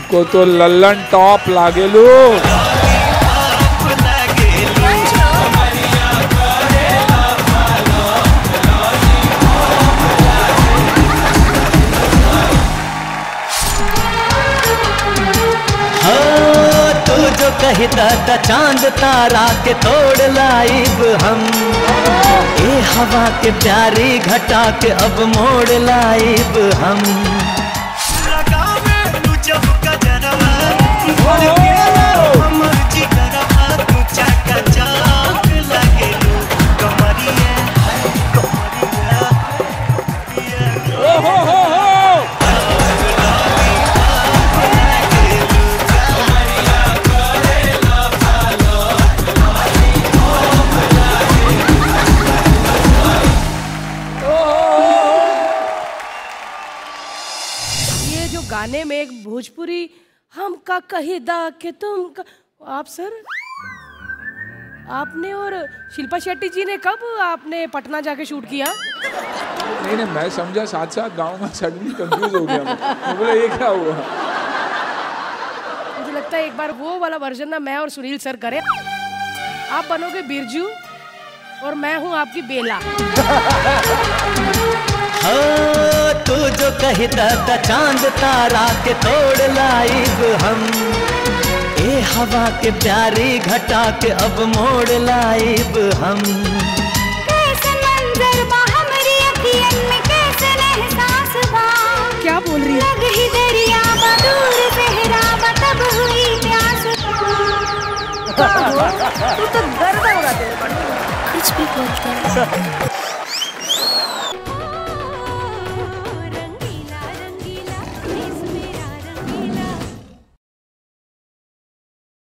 हमको तो लल्लन टॉप लागेलू। जो कहता था चांद तारा के तोड़ लाइब हम, ए हवा के प्यारी घटा के अब मोड़ लाइब हम। गाने में एक भोजपुरी हम का कही दा के तुम का... आप सर आपने और शिल्पा शेट्टी जी ने कब आपने पटना जाके शूट किया? नहीं मैं समझा साथ साथ गाँव में, सडनली कंफ्यूज हो गया मैं बोला ये क्या हुआ। मुझे लगता है एक बार वो वाला वर्जन ना मैं और सुनील सर करें। आप बनोगे बिरजू और मैं हूँ आपकी बेला। तू जो कहता था चांद तारा के तोड़ लाइब हम, ए हवा के प्यारी घटा के अब मोड़ लाइब हम। कैसे मंजर बा हमरी अखियन में, कैसे एहसास बा। क्या बोल रही है? लग ही दरिया बा दूर सहरा बा तब हुई प्यास बा। तू तो गर्दा उड़ा दे। कुछ भी बोलता है।